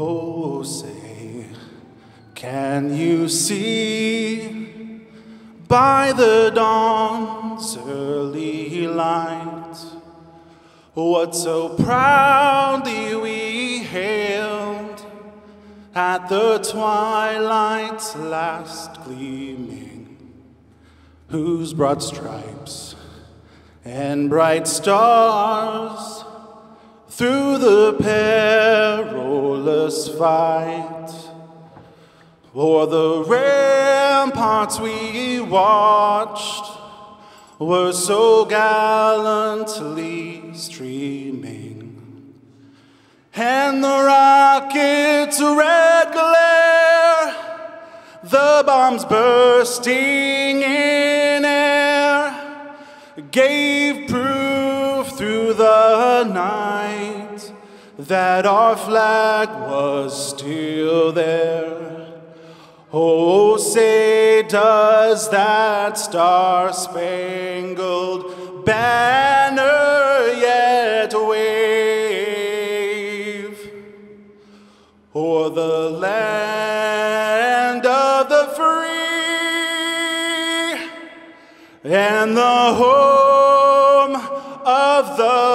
Oh, say, can you see by the dawn's early light what so proudly we hailed at the twilight's last gleaming, whose broad stripes and bright stars through the perilous fight o'er the ramparts we watched were so gallantly streaming, and the rocket's red glare, the bombs bursting in air, gave proof through the night that our flag was still there. Oh, say, does that star-spangled banner yet wave o'er the land of the free and the home of the